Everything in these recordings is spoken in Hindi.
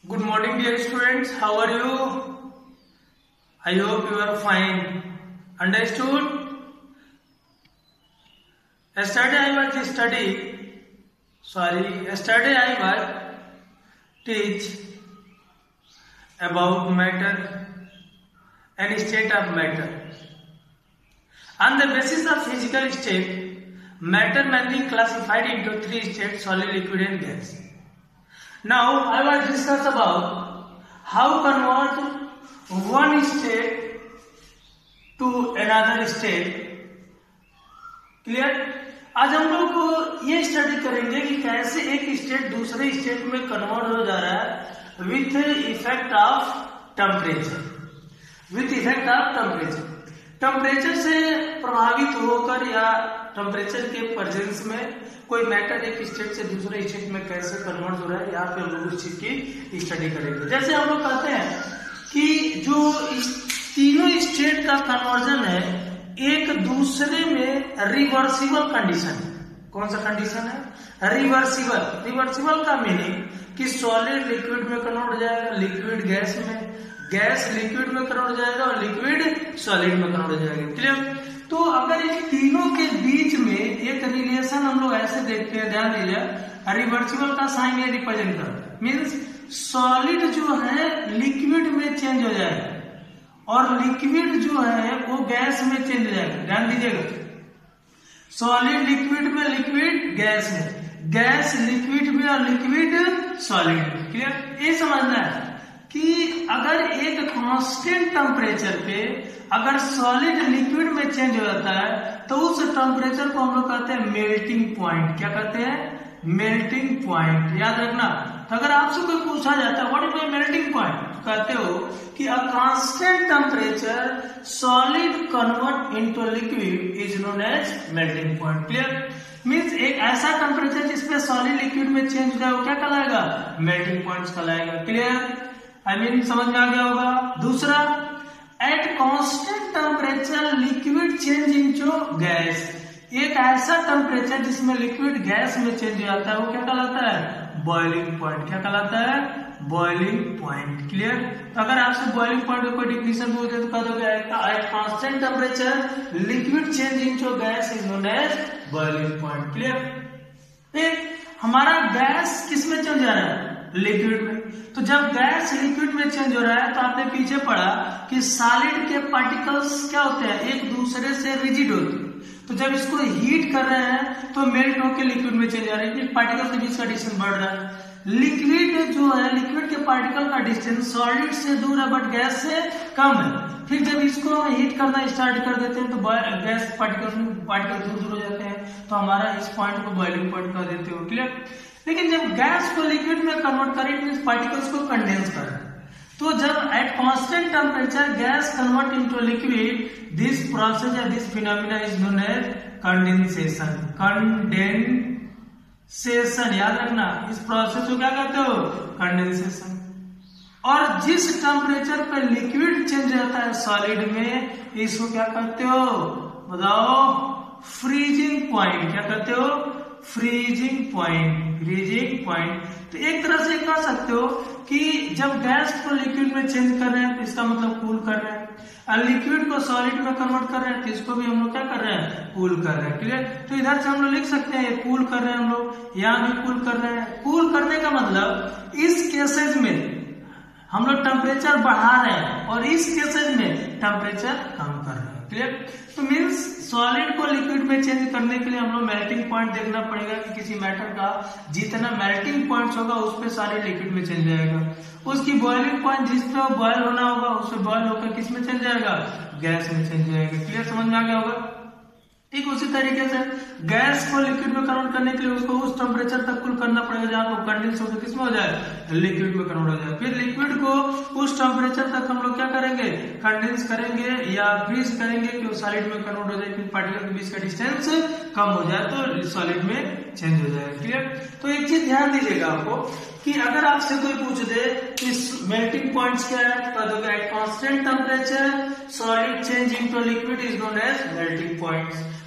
Good morning, dear students. How are you? I hope you are fine. Understood? Yesterday I was teach about matter and state of matter. On the basis of physical state, matter may be classified into three states: solid, liquid, and gas. Now I will discuss about how convert one state to another state. Clear? आज हम लोग ये स्टडी करेंगे कि कैसे एक स्टेट दूसरे स्टेट में कन्वर्ट हो जा रहा है with effect of temperature. Temperature से प्रभावित होकर या टेम्परेचर के प्रेजेंस में कोई मैटर एक स्टेट से दूसरे स्टेट में कैसे कन्वर्ट हो रहा है, यहाँ पे हम लोग उस चीज की स्टडी करेंगे. जैसे हम लोग कहते हैं कि जो तीनों स्टेट का कन्वर्जन है एक दूसरे में रिवर्सिबल कंडीशन. कौन सा कंडीशन है? रिवर्सिबल का मीनिंग कि सॉलिड लिक्विड में कन्वर्ट हो जाएगा, लिक्विड गैस में, गैस लिक्विड में कन्वर्ट हो जाएगा और लिक्विड सॉलिड में कन्वर्ट हो जाएगा. क्लियर? तो अगर इन तीनों के बीच में एक रिलेशन हम लोग ऐसे देखते हैं, ध्यान दीजिए, रिवर्सिबल का साइन ये रिप्रेजेंट करता है. मीन्स सॉलिड जो है लिक्विड में चेंज हो जाएगा और लिक्विड जो है वो गैस में चेंज हो जाएगा. ध्यान दीजिएगा, सॉलिड लिक्विड में, लिक्विड गैस में, गैस लिक्विड में और लिक्विड सॉलिड में. क्लियर? ये समझना है कि अगर एक कांस्टेंट टेम्परेचर पे अगर सॉलिड लिक्विड में चेंज हो जाता है तो उस टेम्परेचर को हम लोग कहते हैं मेल्टिंग पॉइंट. क्या कहते हैं? Melting point. याद रखना. तो अगर आपसे कोई पूछा जाता है what is my melting point, कहते हो कि a constant temperature solid convert into liquid is known as melting point. Clear? Means एक ऐसा टेम्परेचर जिसमें सॉलिड लिक्विड में चेंज हो जाए वो क्या कहलाएगा? मेल्टिंग पॉइंट कहलाएगा. क्लियर? समझ में आ गया होगा. दूसरा, at constant temperature liquid change into gas. एक ऐसा टेम्परेचर जिसमें लिक्विड गैस में चेंज हो जाता है वो क्या कहलाता है? Boiling point. क्या कहलाता है? Boiling point. क्लियर? तो अगर आपसे बॉइलिंग पॉइंट का कोई डिफिनेशन पूछे तो कह दोगे at constant temperature liquid change into gas is known as boiling point. Clear? हमारा गैस किस में चेंज हो रहा है? लिक्विड में. तो जब गैस लिक्विड में चेंज हो रहा है तो आपने पीछे पढ़ा कि सॉलिड के पार्टिकल्स क्या होते हैं? एक दूसरे से रिजिड होते हैं. तो जब इसको हीट कर रहे हैं तो मेल्ट होकर लिक्विड में चेंज हो रहा है, पार्टिकल के बीच का डिस्टेंस बढ़ रहा है. लिक्विड जो है, लिक्विड के पार्टिकल का डिस्टेंस सॉलिड से दूर है बट गैस से कम है. फिर जब इसको हीट करना स्टार्ट कर देते हैं तो गैस पार्टिकल दूर दूर हो जाते हैं. तो हमारा इस पॉइंट को बॉइलिंग पॉइंट कर देते हो. क्लियर? लेकिन जब गैस को लिक्विड में कन्वर्ट करें पार्टिकल्स को कंडेंस कर, तो जब at constant temperature gas convert into liquid, this process या this phenomena is known as condensation. Condensation याद रखना, इस प्रोसेस को क्या कहते हो? कंडेंसेशन. और जिस टेम्परेचर पर लिक्विड चेंज रहता है सॉलिड में, इसको क्या कहते हो? बताओ. Freezing point. क्या कहते हो? Freezing point. तो एक तरह से कह सकते हो कि जब गैस को लिक्विड में चेंज कर रहे हैं तो इसका मतलब कूल कर रहे हैं, और लिक्विड को सॉलिड में कन्वर्ट कर रहे हैं तो इसको भी हम लोग क्या कर रहे हैं? कूल कर रहे हैं. क्लियर? तो इधर से हम लोग लिख सकते हैं कूल कर रहे हैं हम लोग, यहाँ भी कूल कर रहे हैं. कूल करने का मतलब इस केसेस में हम लोग टेम्परेचर बढ़ा रहे हैं और इस केसेस में टेम्परेचर कम कर रहे हैं. क्लियर? तो मीन्स सॉलिड को लिक्विड में चेंज करने के लिए हम लोग मेल्टिंग पॉइंट देखना पड़ेगा कि किसी मैटर का जितना मेल्टिंग पॉइंट होगा उस पर सॉलिड लिक्विड में चेंज जाएगा. उसकी बॉइलिंग पॉइंट जिस पे बॉयल होना होगा उस पे बॉयल होकर किस में चेंज जाएगा? गैस में चेंज जाएगा. क्लियर? समझ में आ गया होगा. ठीक उसी तरीके से गैस को लिक्विड में कन्वर्ट करने के लिए उसको उस टेम्परेचर तक कूल करना पड़ेगा जहां वो कंडेंस होकर किसमें हो जाए? लिक्विड में कन्वर्ट हो जाए. फिर लिक्विड को उस टेम्परेचर तक हम लोग क्या करेंगे? कंडेंस करेंगे या फ्रीज करेंगे कि वो सॉलिड में कन्वर्ट हो जाए, कि पार्टिकल के बीच का डिस्टेंस कम हो जाए तो सॉलिड में चेंज हो जाए. क्लियर? तो एक चीज ध्यान दीजिएगा आपको कि अगर आपसे कोई पूछ दे कि मेल्टिंग पॉइंट्स क्या है, तो दोगे at constant temperature solid change into liquid is known as melting points.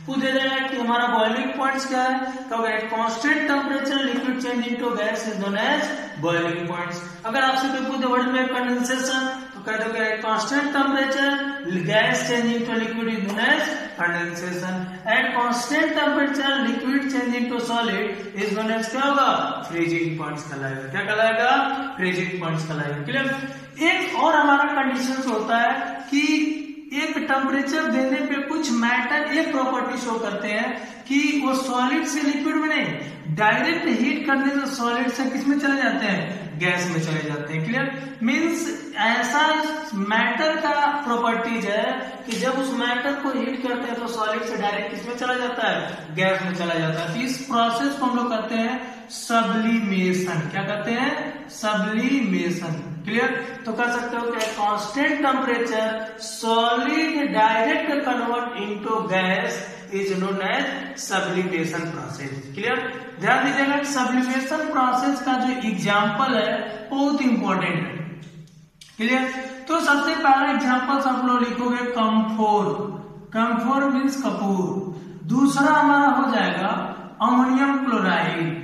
पूछ जाएगा कि हमारा बॉइलिंग पॉइंट्स क्या है, तो at constant temperature liquid change into gas is known as boiling points. अगर आपसे कोई पूछे व्हाट इज कंडेंसेशन, तो कह दोगे at constant temperature gas change into liquid is known as condensation. At constant temperature liquid change into solid is known as क्या होगा, फ्रीजिंग पॉइंट्स कहलाएगा। क्या कहलाएगा, फ्रीजिंग पॉइंट्स कहलाएगा। क्लियर। एक और हमारा कंडीशन होता है कि एक टेम्परेचर देने पे कुछ मैटर एक प्रॉपर्टी शो करते हैं कि वो सॉलिड से लिक्विड में नहीं, डायरेक्ट हीट करने से सॉलिड से किसमें चले जाते हैं, गैस में चले जाते हैं। क्लियर। मींस ऐसा मैटर का प्रॉपर्टीज है कि जब उस मैटर को हीट करते हैं तो सॉलिड से डायरेक्ट किसमें चला जाता है, गैस में चला जाता है। तो इस प्रोसेस को हम लोग कहते हैं सब्लिमेशन। क्या कहते हैं, सब्लिमेशन। क्लियर। तो कर सकते हो कि constant temperature solid direct convert into gas is known as sublimation process. Clear. ध्यान दीजिएगा सब्लिमेशन प्रोसेस का जो एग्जांपल है बहुत इंपॉर्टेंट है। क्लियर। तो सबसे पहला एग्जांपल आप लोग लिखोगे कम्फोर। कम्फोर मीन्स कपूर। दूसरा हमारा हो जाएगा अमोनियम क्लोराइड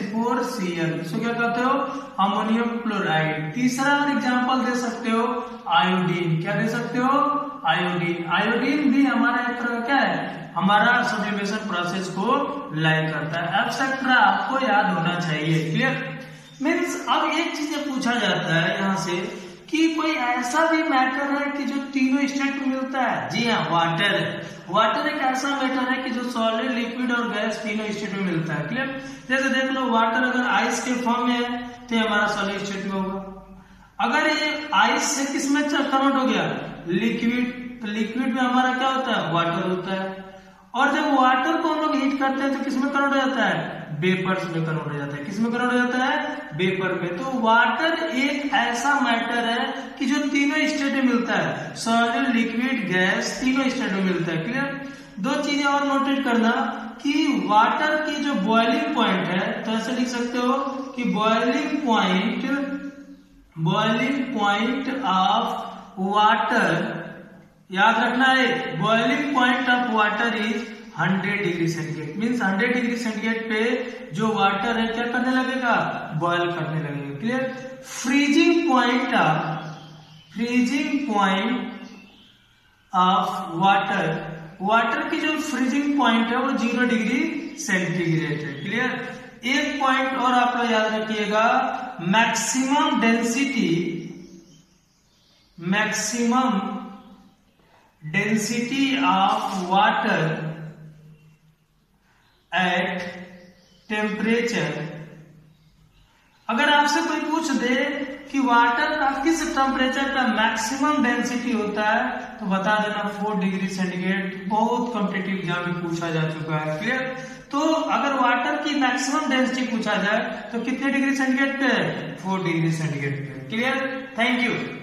NH4Cl, इसको क्या कहते हो, अमोनियम क्लोराइड। तीसरा एग्जांपल दे सकते हो आयोडीन। क्या दे सकते हो, आयोडीन। आयोडीन भी हमारा एक तरह क्या है, हमारा सब्लिमेशन प्रोसेस को लाइक करता है। एब्स्ट्रैक्ट आपको याद होना चाहिए। क्लियर। मीन्स अब एक चीज पूछा जाता है यहाँ से कि कोई ऐसा भी मैटर है कि जो तीनों स्टेट में मिलता है। जी हाँ, वाटर है। वाटर एक ऐसा मैटर है कि जो सॉलिड, लिक्विड और गैस तीनों स्टेट में मिलता है। क्लियर। जैसे देख लो, वाटर अगर आइस के फॉर्म में है तो हमारा सॉलिड स्टेट में होगा। अगर ये आइस से किस में कन्वर्ट हो गया, लिक्विड, तो लिक्विड में हमारा क्या होता है, वाटर होता है। और जब वाटर को हम लोग हीट करते हैं तो किसमें कन्वर्ट हो जाता है, वेपर्स में कन्वर्ट हो जाता है। किसमें कन्वर्ट हो जाता है, वेपर में। तो वाटर एक ऐसा मैटर है कि जो तीनों स्टेट में मिलता है, सॉलिड, लिक्विड, गैस तीनों स्टेट में मिलता है। क्लियर। दो चीजें और नोटेट करना कि वाटर की जो बॉइलिंग पॉइंट है, तो ऐसे लिख सकते हो कि बॉइलिंग पॉइंट ऑफ वाटर, याद रखना है, boiling point of water is 100 degree centigrade. Means 100 degree centigrade पे जो वाटर है क्या करने लगेगा, बॉयल करने लगेगा। Clear. Freezing point of water, water की जो फ्रीजिंग पॉइंट है वो 0 डिग्री सेंटीग्रेड है। क्लियर। एक पॉइंट और आप लोग याद रखिएगा, maximum density of water at temperature. अगर आपसे कोई पूछ दे कि वाटर का किस टेम्परेचर का मैक्सिमम डेंसिटी होता है, तो बता देना 4 डिग्री सेंटीग्रेड। बहुत कॉम्पिटिटिव एग्जाम में पूछा जा चुका है। क्लियर। तो अगर वाटर की मैक्सिमम डेंसिटी पूछा जाए तो कितने डिग्री सेंटीग्रेड पे है, 4 डिग्री सेंटीग्रेड पे। क्लियर। Thank you.